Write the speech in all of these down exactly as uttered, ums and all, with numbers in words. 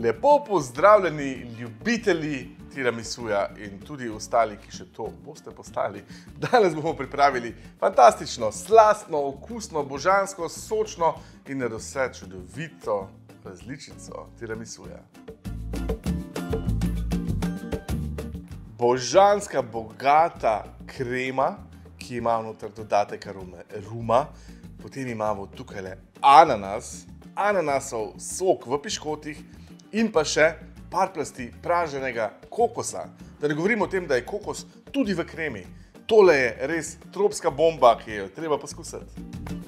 Lepo pozdravljeni ljubitelji tiramisuja in tudi ostali, ki še to boste postali. Danes bomo pripravili fantastično, slastno, okusno, božansko, sočno in nadvse čudovito različico tiramisuja. Božanska, bogata krema, ki ima noter dodatek arome ruma. Potem imamo tukaj ananas, ananasov sok v piškotih in pa še par plasti praženega kokosa. Da ne govorimo o tem, da je kokos tudi v kremi. Tole je res tropska bomba, ki jo treba poskusiti.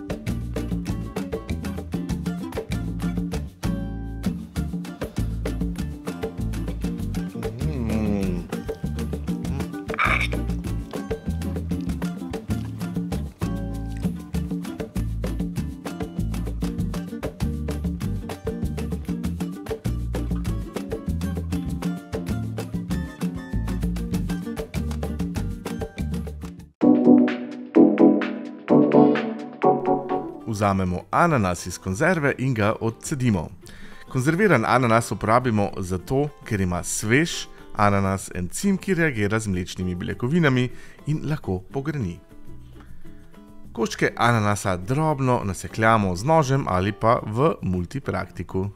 Vzamemo ananas iz konzerve in ga odcedimo. Konzerviran ananas uporabimo zato, ker ima svež ananas encim, ki reagira z mlečnimi beljakovinami in lahko pogreni. Koščke ananasa drobno nasekljamo z nožem ali pa v multipraktiku.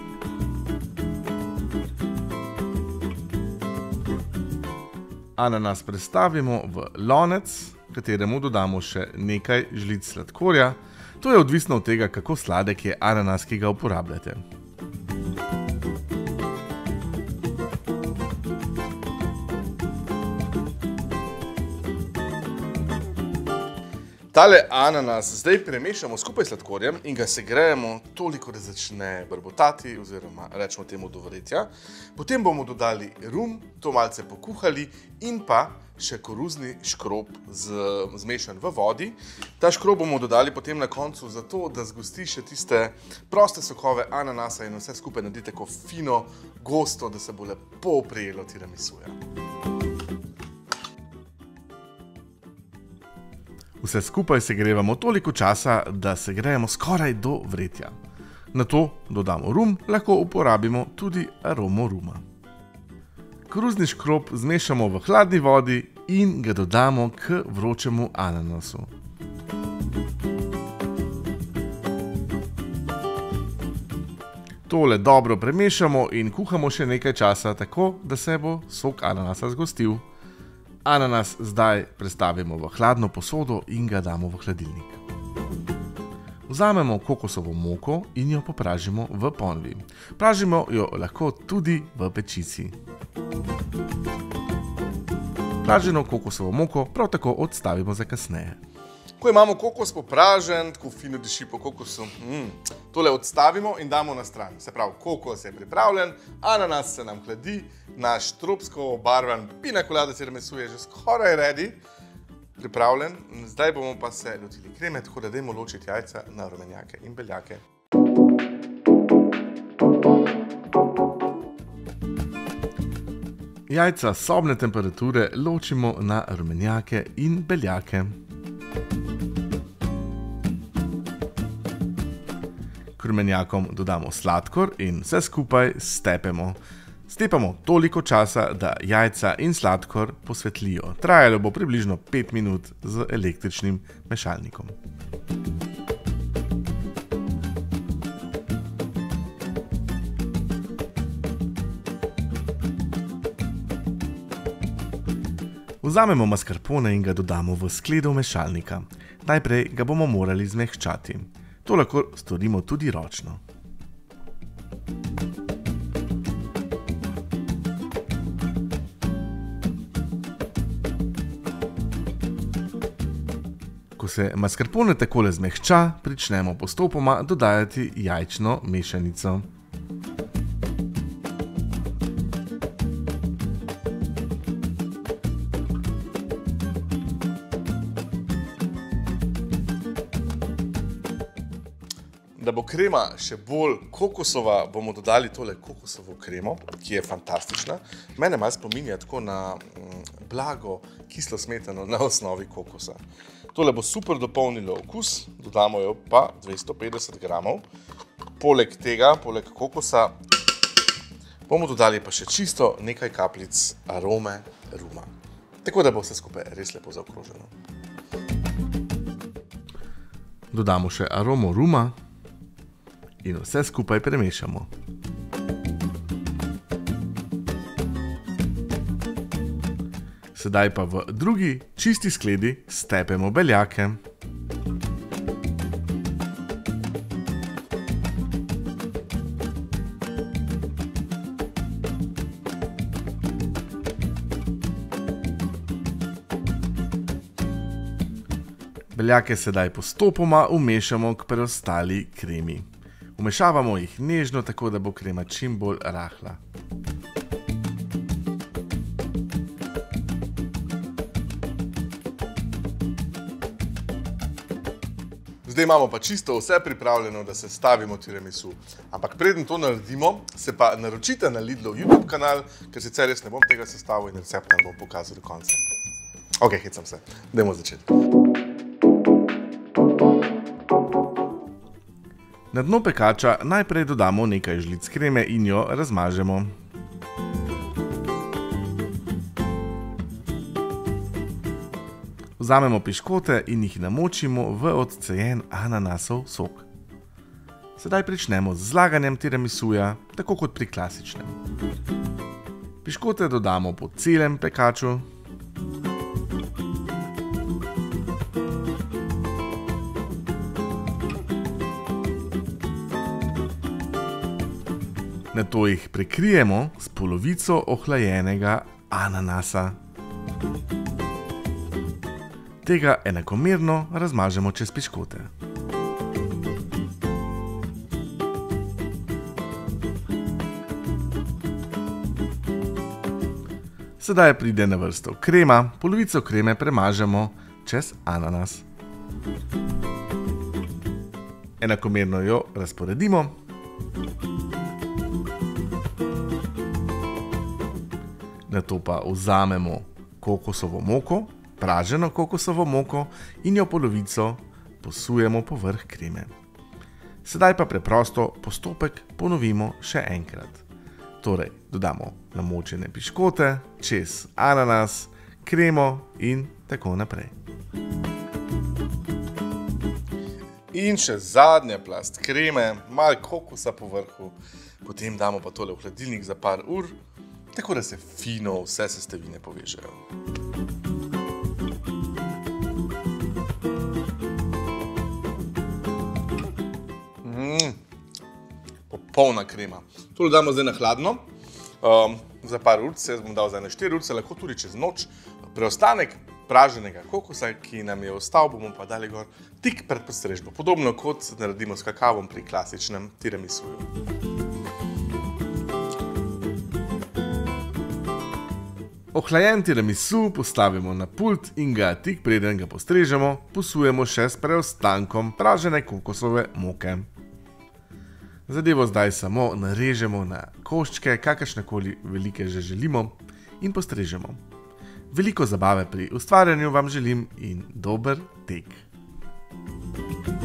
Ananas prestavimo v lonec, kateremu dodamo še nekaj žlic sladkorja. To je odvisno od tega, kako sladek je ananas, ki ga uporabljate. Tale ananas zdaj premešamo skupaj s sladkorjem in ga segrejemo toliko, da začne brbotati oziroma rečemo temu do vretja. Potem bomo dodali rum, to malce pokuhali in pa še koruzni škrob zmešan v vodi. Ta škrob bomo dodali potem na koncu zato, da zgosti še tiste proste sokove ananasa in vse skupaj naredi tako fino, gosto, da se bo lepo prijelo tiramisuja. Vse skupaj segrevamo toliko časa, da segrejemo skoraj do vretja. Nato dodamo rum, lahko uporabimo tudi aromo ruma. Koruzni škrob zmešamo v hladni vodi in ga dodamo k vročemu ananasu. Tole dobro premešamo in kuhamo še nekaj časa, tako da se bo sok ananasa zgostil. Ananas zdaj prestavimo v hladno posodo in ga damo v hladilnik. Vzamemo kokosovo moko in jo popražimo v ponvi. Pražimo jo lahko tudi v pečici. Praženo kokosovo moko prav tako odstavimo za kasneje. Ko imamo kokos popražen, tako fino diši po kokosu, mm, tole odstavimo in damo na stran. Se pravi, kokos je pripravljen, ananas se nam hladi, naš tropsko obarvan pina colada tiramisu je že skoraj ready, pripravljen. Zdaj bomo pa se lotili kreme, tako da dajmo ločiti jajca na rumenjake in beljake. Jajca sobne temperature ločimo na rumenjake in beljake. K rumenjakom dodamo sladkor in vse skupaj stepemo. Stepamo toliko časa, da jajca in sladkor posvetlijo. Trajalo bo približno pet minut z električnim mešalnikom. Vzamemo mascarpone in ga dodamo v skledo mešalnika. Najprej ga bomo morali zmehčati. To lahko storimo tudi ročno. Ko se mascarpone takole zmehča, pričnemo postopoma dodajati jajčno mešanico. Da bo krema še bolj kokosova, bomo dodali tole kokosovo kremo, ki je fantastična. Mene malo spominja tako na blago kislo smetano na osnovi kokosa. Tole bo super dopolnilo okus, dodamo jo pa dvesto petdeset gramov. Poleg tega, poleg kokosa, bomo dodali pa še čisto nekaj kapljic arome ruma. Tako da bo vse skupaj res lepo zaokroženo. Dodamo še aromo ruma in vse skupaj premešamo. Sedaj pa v drugi čisti skledi stepemo beljake. Beljake sedaj postopoma vmešamo k preostali kremi. Vmešavamo jih nežno, tako da bo krema čim bolj rahla. Zdaj imamo pa čisto vse pripravljeno, da se stavimo tiramisu. Ampak preden to naredimo, se pa naročite na Lidlov YouTube kanal, ker sicer res ne bom tega sestavil in recept ne bom pokazal do konca. Ok, hecam se. Dajmo začeti. Na dno pekača najprej dodamo nekaj žlic kreme in jo razmažemo. Vzamemo piškote in jih namočimo v odcejen ananasov sok. Sedaj pričnemo z zlaganjem tiramisuja, tako kot pri klasičnem. Piškote dodamo po celem pekaču. Nato jih prekrijemo s polovico ohlajenega ananasa. Tega enakomerno razmažemo čez piškote. Sedaj pride na vrsto krema, polovico kreme premažemo čez ananas. Enakomerno jo razporedimo. Nato pa vzamemo kokosovo moko, praženo kokosovo moko in jo polovico posujemo povrh kreme. Sedaj pa preprosto postopek ponovimo še enkrat. Torej, dodamo namočene piškote, čez ananas, kremo in tako naprej. In še zadnja plast kreme, malo kokosa po vrhu, potem damo pa tole v hladilnik za par ur, tako da se fino vse sestavine povežejo. Mm, popolna krema. Tole damo zdaj na hladno, um, za par urce, jaz bom dal zdaj na štiri urce, lahko tudi čez noč. Preostanek praženega kokosa, ki nam je ostal, bomo pa dali gor tik pred postrežbo. Podobno kot naredimo s kakavom pri klasičnem tiramisuju. Ohlajen tiramisu postavimo na pult in ga tik preden ga postrežemo, posujemo še s preostankom pražene kokosove moke. Zadevo zdaj samo narežemo na koščke, kakršnekoli velike že želimo, in postrežemo. Veliko zabave pri ustvarjanju vam želim in dober tek!